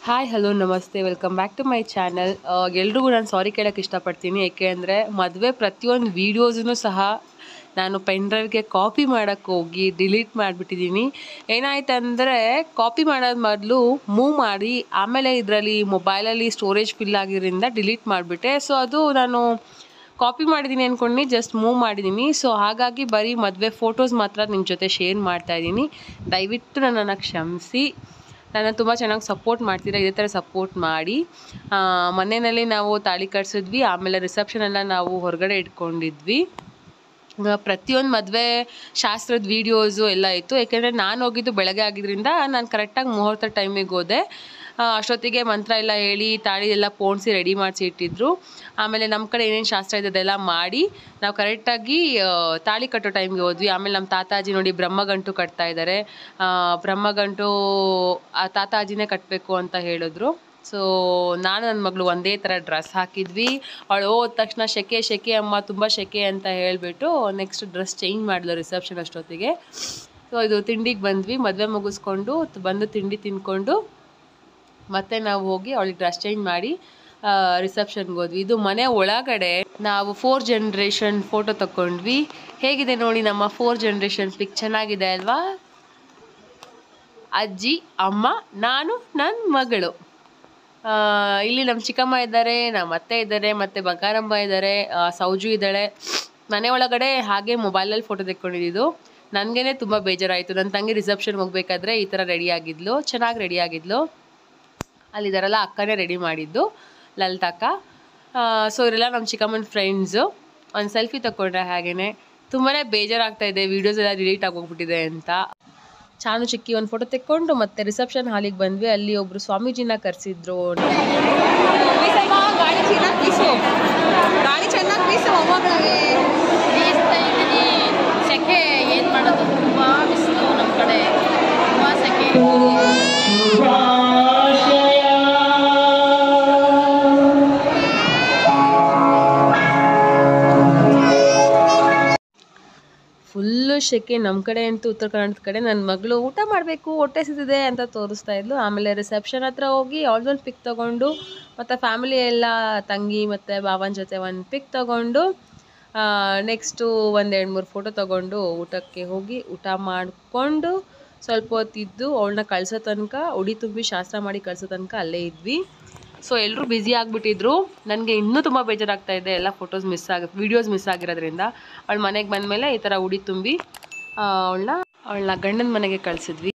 Hi hello ನಮಸ್ತೆ welcome back to my channel. ಎಲ್ರಿಗೂ ನಾನು ಸಾರಿ ಕೇಳೋಕ್ಕೆ ಇಷ್ಟಪಡ್ತೀನಿ. ಏಕೆ ಅಂದರೆ ಮದುವೆ ಪ್ರತಿಯೊಂದು ವೀಡಿಯೋಸೂ ಸಹ ನಾನು ಪೆನ್ ಡ್ರೈವ್ಗೆ ಕಾಪಿ ಮಾಡೋಕ್ಕೆ ಹೋಗಿ ಡಿಲೀಟ್ ಮಾಡಿಬಿಟ್ಟಿದ್ದೀನಿ. ಏನಾಯ್ತಂದರೆ ಕಾಪಿ ಮಾಡೋದು ಮೊದಲು ಮೂವ್ ಮಾಡಿ ಆಮೇಲೆ ಇದರಲ್ಲಿ ಮೊಬೈಲಲ್ಲಿ ಸ್ಟೋರೇಜ್ ಫಿಲ್ ಆಗಿರೋದ್ರಿಂದ ಡಿಲೀಟ್ ಮಾಡಿಬಿಟ್ಟೆ. ಸೊ ಅದು ನಾನು ಕಾಪಿ ಮಾಡಿದ್ದೀನಿ ಅಂದ್ಕೊಂಡು ಜಸ್ಟ್ ಮೂವ್ ಮಾಡಿದ್ದೀನಿ. ಸೊ ಹಾಗಾಗಿ ಬರೀ ಮದುವೆ ಫೋಟೋಸ್ ಮಾತ್ರ ನಿಮ್ಮ ಜೊತೆ ಶೇರ್ ಮಾಡ್ತಾಯಿದ್ದೀನಿ. ದಯವಿಟ್ಟು ನನ್ನನ್ನು ಕ್ಷಮಿಸಿ. ನನ್ನ ತುಂಬ ಚೆನ್ನಾಗಿ ಸಪೋರ್ಟ್ ಮಾಡ್ತೀರಾ, ಇದೇ ಥರ ಸಪೋರ್ಟ್ ಮಾಡಿ. ಮನೆಯಲ್ಲಿ ನಾವು ತಾಳಿ ಕಟ್ಸಿದ್ವಿ, ಆಮೇಲೆ ರಿಸೆಪ್ಷನೆಲ್ಲ ನಾವು ಹೊರಗಡೆ ಇಟ್ಕೊಂಡಿದ್ವಿ. ಪ್ರತಿಯೊಂದು ಮದುವೆ ಶಾಸ್ತ್ರದ ವೀಡಿಯೋಸು ಎಲ್ಲ ಇತ್ತು. ಏಕೆಂದರೆ ನಾನು ಹೋಗಿದ್ದು ಬೆಳಗ್ಗೆ ಆಗಿದ್ದರಿಂದ ನಾನು ಕರೆಕ್ಟಾಗಿ ಮುಹೂರ್ತ ಟೈಮಿಗೆ ಹೋದೆ. ಅಷ್ಟೊತ್ತಿಗೆ ಮಂತ್ರ ಎಲ್ಲ ಹೇಳಿ ತಾಳಿ ಎಲ್ಲ ಪೋಣಿಸಿ ರೆಡಿ ಮಾಡಿಸಿ ಇಟ್ಟಿದ್ರು. ಆಮೇಲೆ ನಮ್ಮ ಕಡೆ ಏನೇನು ಶಾಸ್ತ್ರ ಇದೆ ಅದೆಲ್ಲ ಮಾಡಿ ನಾವು ಕರೆಕ್ಟಾಗಿ ತಾಳಿ ಕಟ್ಟೋ ಟೈಮ್ಗೆ ಹೋದ್ವಿ. ಆಮೇಲೆ ನಮ್ಮ ತಾತಾಜಿ ನೋಡಿ ಬ್ರಹ್ಮಗಂಟು ಕಟ್ತಾ ಇದ್ದಾರೆ. ಬ್ರಹ್ಮಗಂಟು ಆ ತಾತಾಜಿನೇ ಕಟ್ಟಬೇಕು ಅಂತ ಹೇಳಿದ್ರು. ಸೊ ನಾನು ನನ್ನ ಮಗಳು ಒಂದೇ ಥರ ಡ್ರೆಸ್ ಹಾಕಿದ್ವಿ. ಅವಳು ಹೋದ ತಕ್ಷಣ ಶೆಕೆ ಅಮ್ಮ ತುಂಬ ಶೆಕೆ ಅಂತ ಹೇಳಿಬಿಟ್ಟು ನೆಕ್ಸ್ಟ್ ಡ್ರೆಸ್ ಚೇಂಜ್ ಮಾಡಿದ್ಲು ರಿಸೆಪ್ಷನ್ ಅಷ್ಟೊತ್ತಿಗೆ. ಸೊ ಇದು ತಿಂಡಿಗೆ ಬಂದ್ವಿ. ಮದುವೆ ಮುಗಿಸ್ಕೊಂಡು ಬಂದು ತಿಂಡಿ ತಿಂದ್ಕೊಂಡು ಮತ್ತೆ ನಾವು ಹೋಗಿ ಅವಳಿಗೆ ಡ್ರೆಸ್ ಚೇಂಜ್ ಮಾಡಿ ರಿಸೆಪ್ಷನ್ಗೆ ಹೋದ್ವಿ. ಇದು ಮನೆ ಒಳಗಡೆ ನಾವು 4 ಜನರೇಷನ್ ಫೋಟೋ ತಗೊಂಡ್ವಿ. ಹೇಗಿದೆ ನೋಡಿ ನಮ್ಮ 4 ಜನರೇಷನ್ ಪಿಕ್, ಚೆನ್ನಾಗಿದೆ ಅಲ್ವಾ? ಅಜ್ಜಿ, ಅಮ್ಮ, ನಾನು, ನನ್ನ ಮಗಳು. ಇಲ್ಲಿ ನಮ್ಮ ಚಿಕ್ಕಮ್ಮ ಇದ್ದಾರೆ, ನಮ್ಮ ಅತ್ತೆ ಇದ್ದಾರೆ, ಮತ್ತು ಬಂಗಾರಮ್ಮ ಇದ್ದಾರೆ, ಸೌಜು ಇದ್ದಾಳೆ. ಮನೆ ಒಳಗಡೆ ಹಾಗೆ ಮೊಬೈಲಲ್ಲಿ ಫೋಟೋ ತೆಕ್ಕೊಂಡಿದ್ದು. ನನಗೇ ತುಂಬ ಬೇಜಾರಾಯಿತು. ನನ್ನ ತಂಗಿ ರಿಸೆಪ್ಷನ್ಗೆ ಹೋಗ್ಬೇಕಾದ್ರೆ ಈ ಥರ ರೆಡಿಯಾಗಿದ್ಲು, ಚೆನ್ನಾಗಿ ರೆಡಿಯಾಗಿದ್ಲು. ಅಲ್ಲಿದ್ದಾರಲ್ಲ ಅಕ್ಕನೇ ರೆಡಿ ಮಾಡಿದ್ದು, ಲಲಿತಕ್ಕ. ಸೊ ಇವರೆಲ್ಲ ನಮ್ಮ ಚಿಕ್ಕಮ್ಮನ ಫ್ರೆಂಡ್ಸು. ಒಂದು ಸೆಲ್ಫಿ ತಗೊಂಡ್ರೆ ಹಾಗೇ ತುಂಬಾ ಬೇಜಾರಾಗ್ತಾಯಿದೆ, ವೀಡಿಯೋಸ್ ಎಲ್ಲ ಡಿಲೀಟ್ ಆಗೋಗ್ಬಿಟ್ಟಿದೆ ಅಂತ. ಚಾನು ಚಿಕ್ಕಿ ಒಂದು ಫೋಟೋ ತೆಕ್ಕೊಂಡು ಮತ್ತೆ ರಿಸೆಪ್ಷನ್ ಹಾಲಿಗೆ ಬಂದ್ವಿ. ಅಲ್ಲಿ ಒಬ್ಬರು ಸ್ವಾಮೀಜಿನ ಕರೆಸಿದ್ರು. ಸೆಕೆ ಏನು ಮಾಡೋದು, ತುಂಬ ಬಿಸಿಲು ನಮ್ಮ ಕಡೆ, ತುಂಬ ಸೆಕೆ. ಫುಲ್ಲು ಶೆಕೆ ನಮ್ಮ ಕಡೆ ಅಂತೂ. ಉತ್ತರ ಕರ್ನಾಟಕದ ಕಡೆ ನನ್ನ ಮಗಳು ಊಟ ಮಾಡಬೇಕು, ಹೊಟ್ಟೆ ಸಿದ್ದಿದೆ ಅಂತ ತೋರಿಸ್ತಾ ಇದ್ಲು. ಆಮೇಲೆ ರಿಸೆಪ್ಷನ್ ಹತ್ರ ಹೋಗಿ ಅವಳದೊಂದು ಪಿಕ್ ತೊಗೊಂಡು ಮತ್ತು ಫ್ಯಾಮಿಲಿ ಎಲ್ಲ ತಂಗಿ ಮತ್ತು ಬಾವನ ಜೊತೆ ಒಂದು ಪಿಕ್ ತೊಗೊಂಡು ನೆಕ್ಸ್ಟು 1-2-3 ಫೋಟೋ ತೊಗೊಂಡು ಊಟಕ್ಕೆ ಹೋಗಿ ಊಟ ಮಾಡಿಕೊಂಡು ಸ್ವಲ್ಪ ಹೊತ್ತಿದ್ದು ಅವಳನ್ನ ಕಳ್ಸೋ ತನಕ, ಉಡಿ ತುಂಬಿ ಶಾಸ್ತ್ರ ಮಾಡಿ ಕಳ್ಸೋ ತನಕ ಅಲ್ಲೇ ಇದ್ವಿ. ಸೊ ಎಲ್ಲರೂ ಬ್ಯುಸಿ ಆಗಿಬಿಟ್ಟಿದ್ರು. ನನಗೆ ಇನ್ನೂ ತುಂಬ ಬೇಜಾರಾಗ್ತಾಯಿದೆ, ಎಲ್ಲ ಫೋಟೋಸ್ ವೀಡಿಯೋಸ್ ಮಿಸ್ ಆಗಿರೋದ್ರಿಂದ. ಅವಳು ಮನೆಗೆ ಬಂದಮೇಲೆ ಈ ಥರ ಉಡಿ ತುಂಬಿ ಅವಳನ್ನ ಗಂಡನ ಮನೆಗೆ ಕಳಿಸಿದ್ವಿ.